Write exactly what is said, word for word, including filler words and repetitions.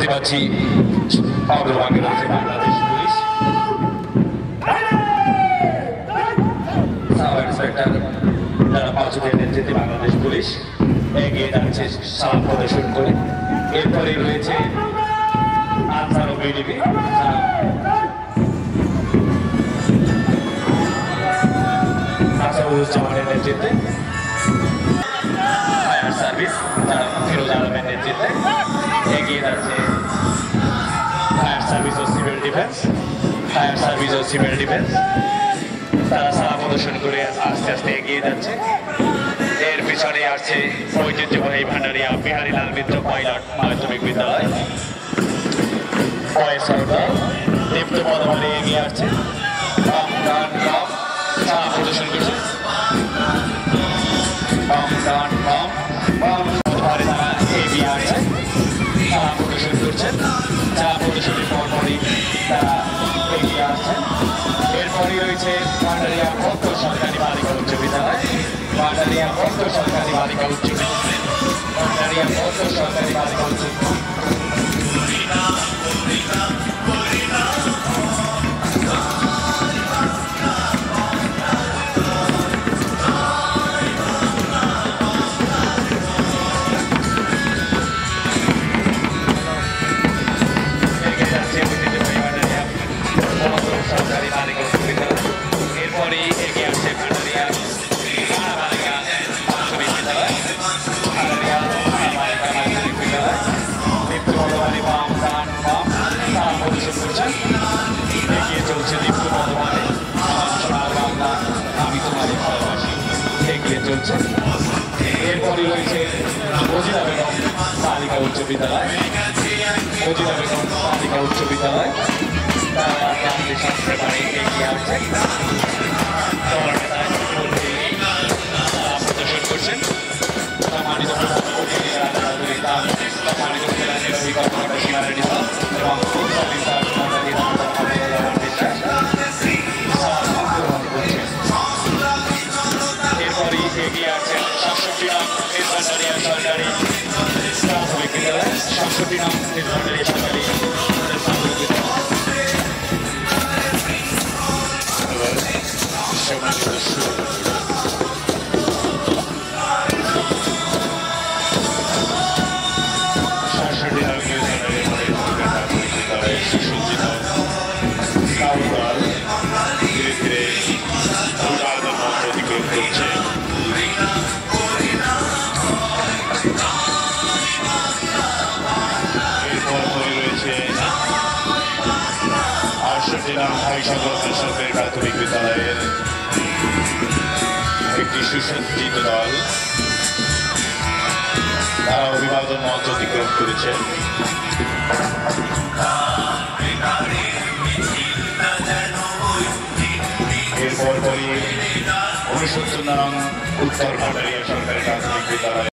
দেখতে পাচ্ছি অগ্রভাগে রয়েছে বাংলাদেশ পুলিশ, সাব ইন্সপেক্টর যারা পাঁচজনের নেতৃত্বে বাংলাদেশ পুলিশ এগিয়ে যাচ্ছে সালাম প্রদর্শন করে। এরপরে রয়েছে আনসার ও বিডিপি আসাদুজ্জামানের নেতৃত্বে, ফায়ার সার্ভিস যারা ফিরোজ আলমের নেতৃত্বে এগিয়ে যাচ্ছে ফায়ার সার্ভিস ও সিভিল ডিফেন্স ফায়ার সার্ভিস ও সিভিল ডিফেন্স তারা সালাম প্রদর্শন করে আস্তে আস্তে এগিয়ে যাচ্ছে। এর পিছনে আসছে ঐতিহ্যবাহী ভান্ডারিয়া বিহারীলাল মিত্র পাইলট মাধ্যমিক বিদ্যালয়, বয়েজ সরকার দীপ্ত পদবলে এগিয়ে আসছে, সালাম প্রদর্শন করছে। তারা এগিয়ে আসছে, সালাম প্রদর্শন করছেন, সালাম প্রদর্শনের পরপরই তারা এগিয়ে আসছেন। এরপরই রয়েছে ভান্ডারিয়া ভক্ত সরকারি বালিকা উচ্চ বিদ্যালয়, ভান্ডারিয়া ভক্ত সরকারি বালিকা উচ্চ বিদ্যালয়, ভান্ডারিয়া ভক্ত সরকারি বালিকা উচ্চ সরকারি বালিকা উচ্চ বিদ্যালয়। এরপরই এগিয়ে আসছে ভান্ডারিয়া বালিকা মাধ্যমিক বিদ্যালয়, ভান্ডারিয়া বালিকা মাধ্যমিক বিদ্যালয়। দীপ্ত পদবাণী বাম ডান বাম সালাম প্রদর্শন করছেন, এগিয়ে চলছে দীপ্ত পদবাণী আমার সোনার বাংলা আমি তোমাদের ভালোবাসি এগিয়ে চলছে। এরপরই রয়েছে মজিদা বেগম বালিকা উচ্চ বিদ্যালয়, মজিদা বেগম বালিকা উচ্চ বিদ্যালয় তারা গান্ধী শাস্ত্রে বাড়ি এগিয়ে আসছে, প্রদর্শন করছেন। সম্মানিত সম্মানিত এরপরই এগিয়ে আসছেন সাতষট্টি নাম ভান্ডারিয়া সরকারি প্রাথমিক বিদ্যালয়, সাতষট্টি নাম ভান্ডারিয়া সরকারি প্রাথমিক বিদ্যালয়। ধীরে ধীরে অতিক্রম করছে। এরপর পরে রয়েছে আটষট্টি নাম হাইসাগর বেসরকারি প্রাথমিক বিদ্যালয়ের একটি সুসজ্জিত দল, তারা অভিবাদন মঞ্চ অতিক্রম করেছে। এরপর পরই উনসত্তর নং উত্তর ভান্ডারিয়া সরকারি প্রাথমিক বিদ্যালয়